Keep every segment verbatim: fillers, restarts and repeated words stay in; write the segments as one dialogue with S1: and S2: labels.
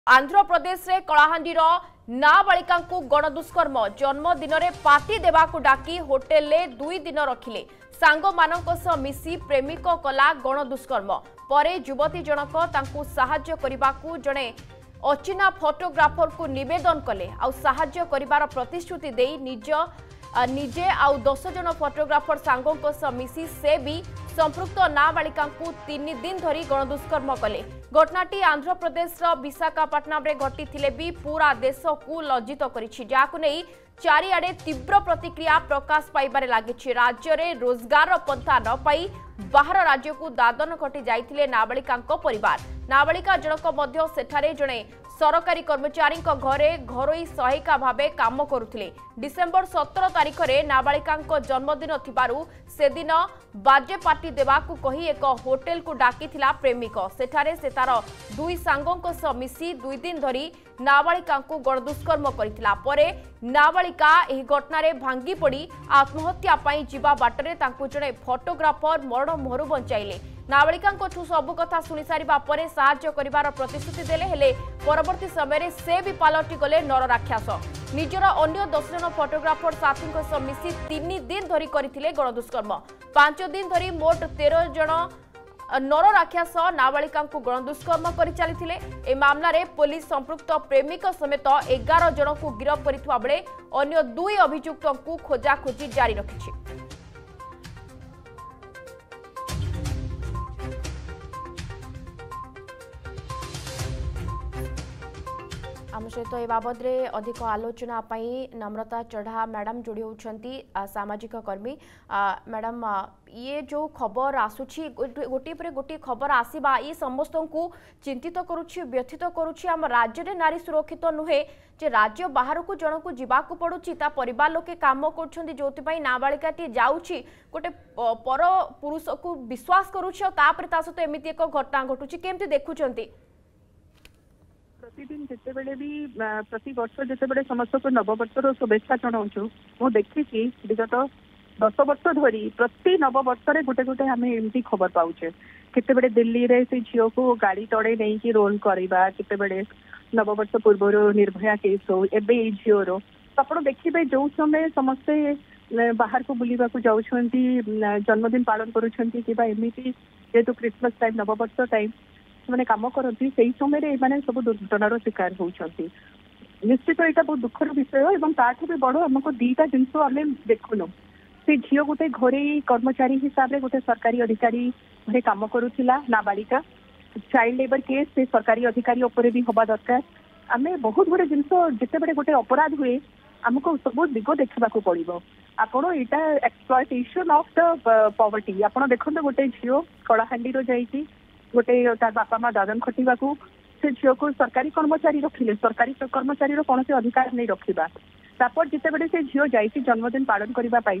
S1: आंध्र प्रदेश रे कलाहांडीर नाबालिका गणदुष्कर्म जन्मदिन में पार्टी देवाकू डाकी होटेल ले दुई दिन रखिले सांग मानक सह मिसी प्रेमिक कला गणदुष्कर्म परे युवती जनक तांकू सहाय्य करिबाकू जणे अचिना फोटोग्राफर को निवेदन कले आउ सहाय्य करिबार प्रतिश्रुति देई निज निजे आउ दस जन फोटोग्राफर सांगों सह मिसी से भी संपृक्त नाबालिका तीन दिन धरी गणदुष्कर्म कले। घटनाटी आंध्र प्रदेश विशाखापट्टनम रे घटी थिले भी पूरा देश को लज्जित करिछि जाकु नै चारिआडे तीव्र प्रतिक्रिया प्रकाश पाइबारे लागिछि। राज्य रे रोजगार पंथा न पाई बाहर राज्य को दादन खटी जाइथिले नाबालिकांको परिवार। नाबालिका जनक मध्य सेठारे जणे सरकारी कर्मचारी घरे घरोई सहायिका भावे काम करुथिले। डिसेंबर सतर तारिख रे नाबालिका जन्मदिन थिबारु से दिन बाजे पार्टी देवाकू कही एक होटेल को डाकिथिला प्रेमिक। सेठारे से तार दुई सांगों सह मिसी दुई दिन धरी नाबालिका गणदुष्कर्म करिथिला। परे नाबालिका एही घटना भांगी पड़ी आत्महत्या पाई जीवा बाटरे तांकू जणे फोटोग्राफर मरण मोहरु बंचाइले। नाबालिका सबु कथा शुणी सारिबा परे सहाय्य करिवार प्रतिश्रुति देले हेले परवर्ती समय से भी पलटि गले नर राक्षस। निजर अन्य दस जन फोटोग्राफर साथी सह मिसी तीन दिन धरी करथिले गणदुष्कर्म। पांच दिन धरी मोट तेरह जन नर राक्षस नाबालिका गणदुष्कर्म कर चली। ए मामला रे पुलिस संपृक्त प्रेमिक समेत एगार जन को गिरफ्त करथिबा बेले अन्य दुई अभियुक्त को खोजाखोजी जारी रखिछि। आम सहित ए बाबद अधिक आलोचना पाई नम्रता चढ़ा मैडम जोड़ी होती सामाजिक कर्मी। मैडम ये जो खबर आसुची गोटे पर गोटे खबर आसवा ये समस्त को चिंतित करुछि व्यथित करुछि। आम राज्य में नारी सुरक्षित नुहे जे राज्य बाहर को जन को जीवाक पड़ुछि ता परिवार लोके काम करछन्ती जोथि नाबालिकाटी जाउछि गोटे पर पुरुष को विश्वास करुछि तापर ता सहित एमिति एक घटना घटुछि केमति देखुछन्ती?
S2: प्रतिदिन जितेबले भी प्रति वर्ष जितेबले समस्त को नववर्षर शुभेच्छा जनाऊँ मु देखी विगत दस वर्ष धरी प्रति नववर्ष रे गोटे गोटे आम एमती खबर पाऊे केते दिल्ली रे से झील को गाड़ी तड़े नहीं कि रोल करवा केते नववर्ष पूर्व निर्भया केस हो एबे झीवर आप देखिए जो समय समस्ते बाहर को बुलवा जाऊँ जन्मदिन पालन करुँच जेहेतु क्रिसमस टाइम नववर्ष टाइम मैंने कम करती से ही समय सब दुर्घटनार शिकार होती। निश्चित यहाँ बहुत दुखर विषय और ताठू भी बड़ आमको दीटा जिनस आम देखुनु से झी गोटे घरे कर्मचारी हिसाब से गोटे सरकारी अधिकारी घरे कम करुला नाबालिका चाइल्ड लेबर केस से सरकारी अधिकारी उपरे भी हवा दरकार। आम बहुत गुड़े जिनस जिते गोटे अपराध हुए आमको सब दिग देखा पड़ो। आपड़ यहाँ एक्सप्लॉयटेशन ऑफ द पॉवर्टी आप देखते गोटे झील कलाहांडी जाइए गोटे तार बापा माँ दादन खटिबा से झील को सरकारी कर्मचारी रखिले सरकारी कर्मचारी कौन से अधिकार नहीं रखा तापर जिते से झील जाइए जन्मदिन पालन करने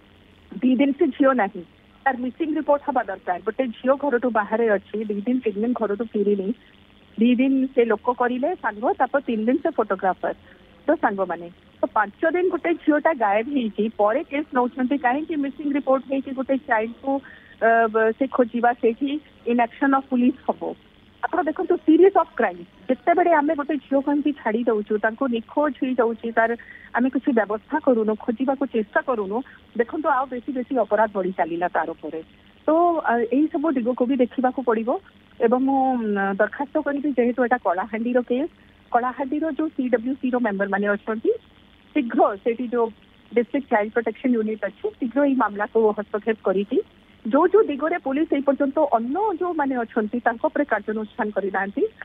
S2: दी दिन से झील ना तार मिसिंग रिपोर्ट हवा दरकार। गोटे झील घर टू बाहर अच्छी दी दिन तीन दिन घर टू फिरनी दी दिन से लोक करें सांग तापर तीन दिन से फोटोग्राफर तो सांग मैंने तो पांच दिन गोटे झीलटा गायब होती केस नौ कहीं मिसिंग रिपोर्ट होती गोटे चाइल्ड को से खोजा से इनएक्शन ऑफ पुलिस हम आप देखो सीरीज ऑफ क्राइम जिते बड़े आम गोटे झील को छाड़ी दौचु निखोज हो जाऊँगी तार आम किसी व्यवस्था करूनु खोजा को चेष्टा करूनु देखो तो आउ बेसी बेसी अपराध बढ़ी चलला तार उपर तो यही सब दिग को भी देखा पड़ो। एवं दरखास्त करी जेहेतु यहाँ कलाहांडी केस कलाहांडी जो सी डब्ल्यू सी मेम्बर मैंने अच्छा शीघ्र से जो डिस्ट्रिक्ट चाइल्ड प्रोटेक्शन यूनिट अच्छी शीघ्र ये मामला को हस्तक्षेप करी जो जो दिगरे पुलिस यही पर्यंत अन्य जो मैंने अच्छा कार्यानुष्ठान करना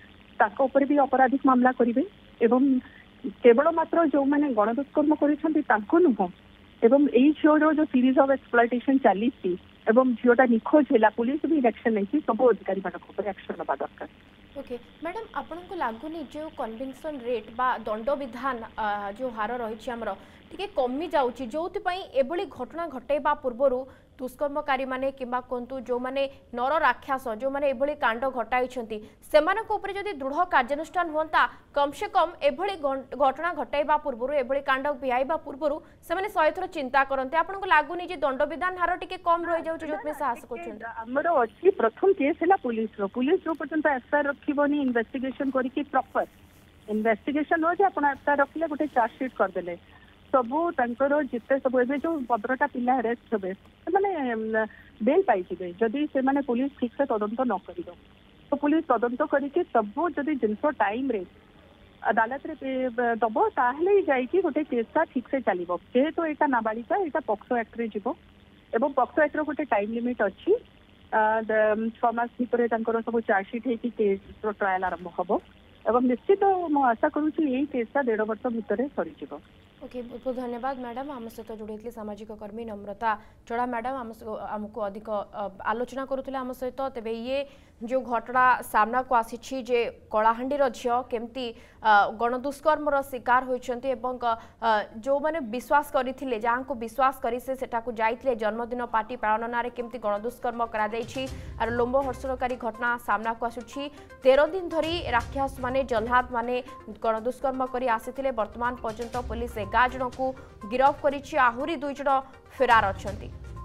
S2: भी अपराधिक मामला करेंगे एवं केवल मात्र जो मैंने गणदुष्कर्म कर नुह एवं यही झील जो सीरीज ऑफ एक्सप्लॉयटेशन चली झीलटा निखोज है पुलिस भी एक्शन नहीं सब अधिकारी मान एक्शन ना दरकार।
S1: ओके मैडम आपको लगुनि जो कन्विक्शन रेट बा दंड विधान जो हार रही टे कमी जाऊँगी जो एभली घटना घटाइबा पूर्व दुष्कर्मकारी माने किंबा कोंतु जो माने नर राक्षस जो माने एभली कांड घटाई सेमानक उपरे जदि दृढ़ कार्यानुष्ठान होता कम से कम एभली घटना घटाइबा पूर्व एभली कांड बिहाइबा पूर्व से माने सय थर चिंता करते आपनको लागुनी जे दंड विधान हार टिके कम रहि जाउछ जोतमे साहस करछन
S2: हमर अछि प्रथम केस हैला पुलिस रो पुलिस जो पर्यंत एफआईआर रखिबोनी इन्वेस्टिगेशन करिके प्रॉपर इन्वेस्टिगेशन हो जे आपण एफआईआर रखले गोटे चार्जशीट कर देले सबू तांकर जिते सब एबे जो पंद्रहटा पिला अरेस्ट हेबे माने बेल पाइबे जदि से माने पुलिस ठीक से तदंत न करिदो तो पुलिस तदंत करके सबू जदि जिनस टाइम रे अदालत रे दब ताहले जाइकी गोटे केसटा ठीक से चलिबो जेहेतु एटा नाबालिका एटा पॉक्सो एक्ट रे जीवो एवं पॉक्सो एक्ट रो गोटे टाइम लिमिट अछि छह मास भितर तांकर सब चार्जशीट हेकी केस ट्रायल आरंभ हबो एवं निश्चित मु आशा करूची यही केसटा डेढ़ वर्ष भितर सरी जीवो।
S1: ओके बहुत बहुत धन्यवाद मैडम आम सहित जोड़ी सामाजिक कर्मी नम्रता चढ़ा मैडम आमको अधिक आलोचना करुले आम सहित तेबे ये जो घटना सामना को आसी जे कलाहांडी झील केमती गणदुष्कर्मर शिकार होती जो मैंने विश्वास करते जहाँ को विश्वास कर जाइए जन्मदिन पार्टी पालन ना केमती गणदुष्कर्म कर लोम्ब हर्षणकारी घटना सामना को आसुची तेरह दिन धरी राक्षस माने जल्लाद माने गणदुष्कर्म कर आसी वर्तमान पर्यंत पुलिस एगार जन को गिरफ्त कर आहरी दुई जन फेरार अच्छा।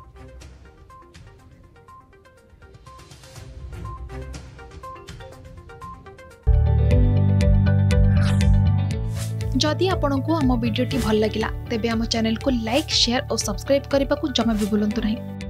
S3: जदि आपंक आम भिडी भल लगा तेब आम चैनल को लाइक शेयर और सब्सक्राइब करने को जमा भी भूलु नहीं।